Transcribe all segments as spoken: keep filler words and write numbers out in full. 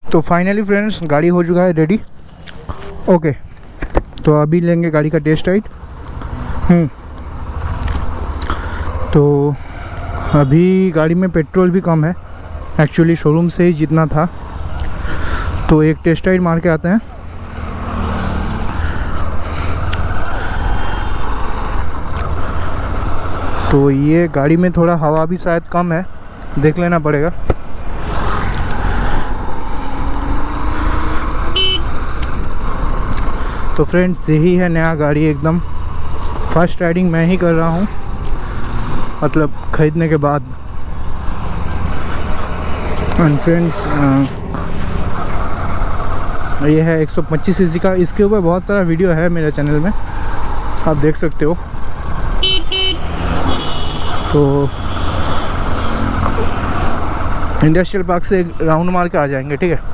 तो finally friends गाड़ी हो चुका है रेडी। ओके, तो अभी लेंगे गाड़ी का टेस्ट राइड। हम्म तो अभी गाड़ी में पेट्रोल भी कम है एक्चुअली, शोरूम से ही जितना था। तो एक टेस्ट राइड मार के आते हैं। तो ये गाड़ी में थोड़ा हवा भी शायद कम है, देख लेना पड़ेगा। तो फ्रेंड्स यही है नया गाड़ी, एकदम फर्स्ट राइडिंग मैं ही कर रहा हूँ, मतलब ख़रीदने के बाद। एंड फ्रेंड्स ये है एक सौ पच्चीस सीसी का। इसके ऊपर बहुत सारा वीडियो है मेरे चैनल में, आप देख सकते हो। तो इंडस्ट्रियल पार्क से एक राउंड मार के आ जाएंगे, ठीक है।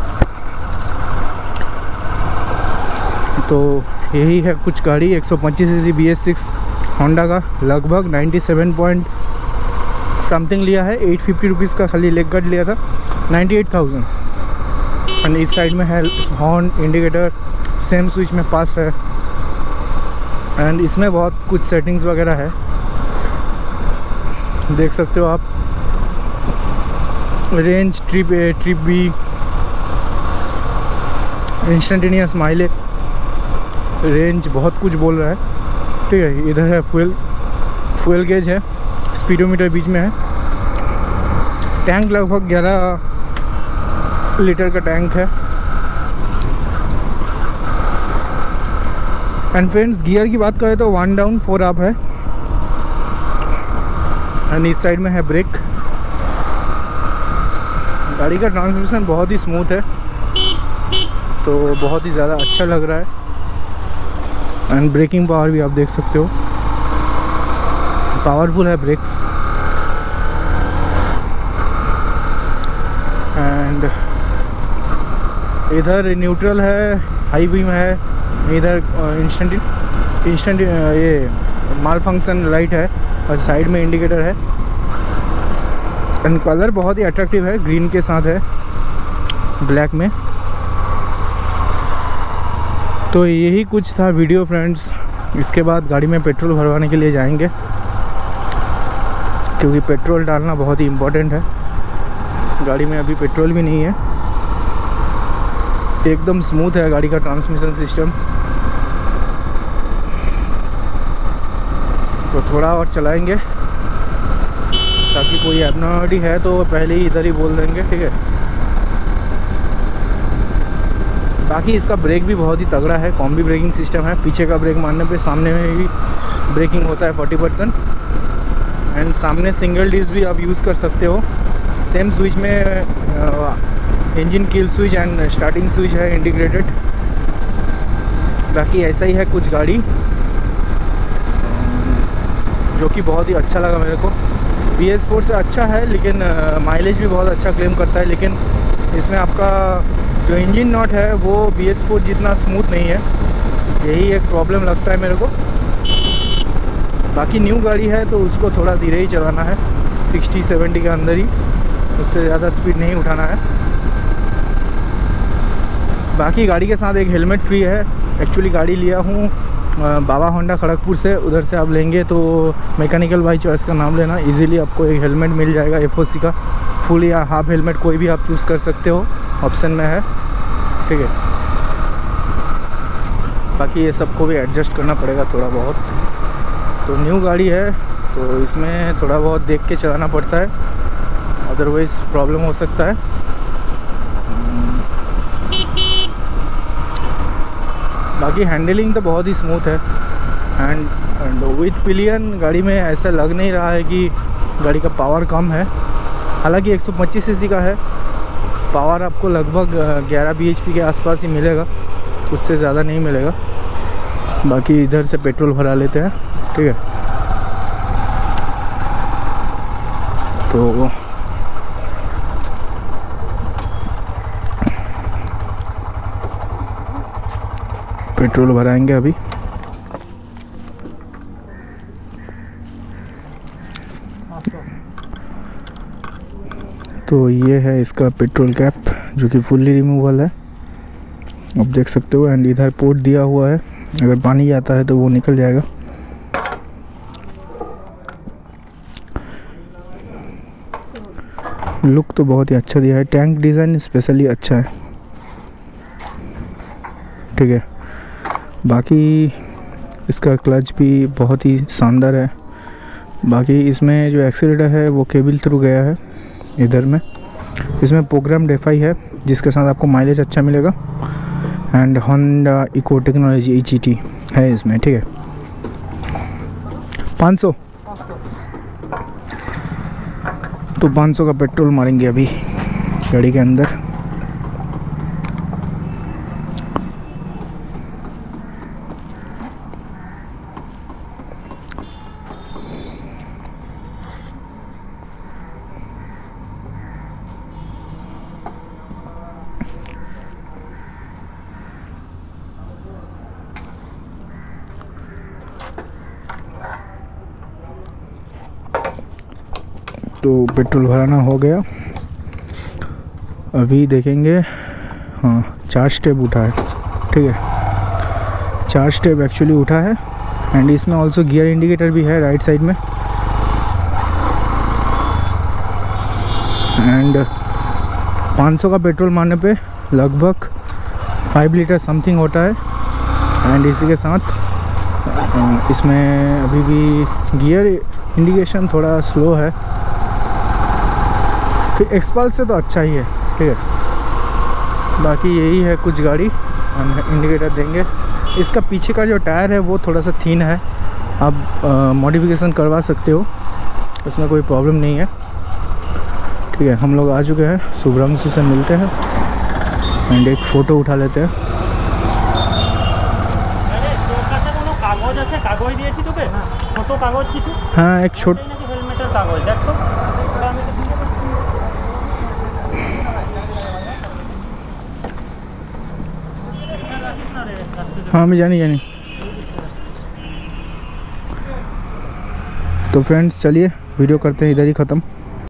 तो यही है कुछ गाड़ी, एक सौ पच्चीस CC B S six Honda का, लगभग सत्तानवे पॉइंट समथिंग लिया है। एट फिफ्टी रुपीज़ का खाली लेग गार्ड लिया था, नाइन्टी एट थाउजेंड। एंड इस साइड में है हॉर्न, इंडिकेटर, सेम स्विच में पास है। एंड इसमें बहुत कुछ सेटिंग्स वगैरह है, देख सकते हो आप। Range, trip A, trip B, instantaneous mileage, range, बहुत कुछ बोल रहा है, ठीक है। इधर है फ्यूल फ्यूल गेज है, स्पीडोमीटर बीच में है। टैंक लगभग ग्यारह लीटर का टैंक है। एंड फ्रेंड्स गियर की बात करें तो वन डाउन फोर अप है। एंड इस साइड में है ब्रेक। गाड़ी का ट्रांसमिशन बहुत ही स्मूथ है, तो बहुत ही ज़्यादा अच्छा लग रहा है। एंड ब्रेकिंग पावर भी आप देख सकते हो, पावरफुल है ब्रेक्स। एंड इधर न्यूट्रल है, हाई बीम है, इधर इंस्टेंट इंस्टेंट ये माल फंक्शन लाइट है, और साइड में इंडिकेटर है। एंड कलर बहुत ही अट्रैक्टिव है, ग्रीन के साथ है, ब्लैक में। तो यही कुछ था वीडियो फ्रेंड्स। इसके बाद गाड़ी में पेट्रोल भरवाने के लिए जाएंगे, क्योंकि पेट्रोल डालना बहुत ही इम्पोर्टेंट है। गाड़ी में अभी पेट्रोल भी नहीं है। एकदम स्मूथ है गाड़ी का ट्रांसमिशन सिस्टम। तो थोड़ा और चलाएंगे, ताकि कोई एबनॉर्मलिटी है तो पहले ही इधर ही बोल देंगे, ठीक है। बाकी इसका ब्रेक भी बहुत ही तगड़ा है, कॉम्बी ब्रेकिंग सिस्टम है। पीछे का ब्रेक मारने पे सामने में भी ब्रेकिंग होता है फोर्टी परसेंट। एंड सामने सिंगल डिस्क भी आप यूज़ कर सकते हो। सेम स्विच में engine kill switch and starting switch है इंटीग्रेटेड। बाकी ऐसा ही है कुछ गाड़ी, जो कि बहुत ही अच्छा लगा मेरे को। बी एस फोर से अच्छा है, लेकिन माइलेज भी बहुत अच्छा क्लेम करता है। लेकिन इसमें आपका जो इंजन नॉट है वो बी एस फोर जितना स्मूथ नहीं है, यही एक प्रॉब्लम लगता है मेरे को। बाकी न्यू गाड़ी है तो उसको थोड़ा धीरे ही चलाना है, सिक्सटी सेवेंटी के अंदर ही, उससे ज़्यादा स्पीड नहीं उठाना है। बाकी गाड़ी के साथ एक हेलमेट फ्री है। एक्चुअली गाड़ी लिया हूँ बाबा होंडा खड़गपुर से, उधर से आप लेंगे तो मैकेनिकल बाई चॉइस का नाम लेना, इजीली आपको एक हेलमेट मिल जाएगा एफ ओ सी का, फुल या हाफ हेलमेट कोई भी आप चूज़ कर सकते हो, ऑप्शन में है, ठीक है। बाकी ये सबको भी एडजस्ट करना पड़ेगा थोड़ा बहुत। तो न्यू गाड़ी है तो इसमें थोड़ा बहुत देख के चलाना पड़ता है, अदरवाइज़ प्रॉब्लम हो सकता है। बाकी हैंडलिंग तो बहुत ही स्मूथ है। एंड एंड विथ पिलियन गाड़ी में ऐसा लग नहीं रहा है कि गाड़ी का पावर कम है। हालांकि एक सौ पच्चीस सीसी का है, पावर आपको लगभग ग्यारह बी एच पी के आसपास ही मिलेगा, उससे ज़्यादा नहीं मिलेगा। बाकी इधर से पेट्रोल भरा लेते हैं, ठीक है। तो पेट्रोल भराएंगे अभी। तो ये है इसका पेट्रोल कैप, जो कि फुल्ली रिमूवल है, आप देख सकते हो। एंड इधर पोर्ट दिया हुआ है, अगर पानी आता है तो वो निकल जाएगा। लुक तो बहुत ही अच्छा दिया है, टैंक डिज़ाइन स्पेशली अच्छा है, ठीक है। बाकी इसका क्लच भी बहुत ही शानदार है। बाकी इसमें जो एक्सीलरेटर है वो केबल थ्रू गया है इधर में। इसमें प्रोग्राम डेफाई है जिसके साथ आपको माइलेज अच्छा मिलेगा। And Honda eco technology H E T है इसमें, ठीक है। पाँच सौ तो पाँच सौ का पेट्रोल मारेंगे अभी गाड़ी के अंदर। तो पेट्रोल भराना हो गया। अभी देखेंगे, हाँ चार स्टेप उठा है, ठीक है, चार स्टेप एक्चुअली उठा है। एंड इसमें ऑल्सो गियर इंडिकेटर भी है राइट साइड में। एंड पाँच सौ का पेट्रोल मारने पे लगभग फाइव लीटर समथिंग होता है। एंड इसी के साथ इसमें अभी भी गियर इंडिकेशन थोड़ा स्लो है, फिर एक्सपल्स से तो अच्छा ही है, ठीक है। बाकी यही है कुछ गाड़ी, इंडिकेटर देंगे। इसका पीछे का जो टायर है वो थोड़ा सा थीन है, आप मॉडिफिकेशन करवा सकते हो, उसमें कोई प्रॉब्लम नहीं है, ठीक है। हम लोग आ चुके हैं, शुभ्रांशु से मिलते हैं एंड एक फ़ोटो उठा लेते हैं। हाँ एक छोट हाँ मैं जानी जानी तो फ्रेंड्स चलिए वीडियो करते हैं इधर ही ख़त्म।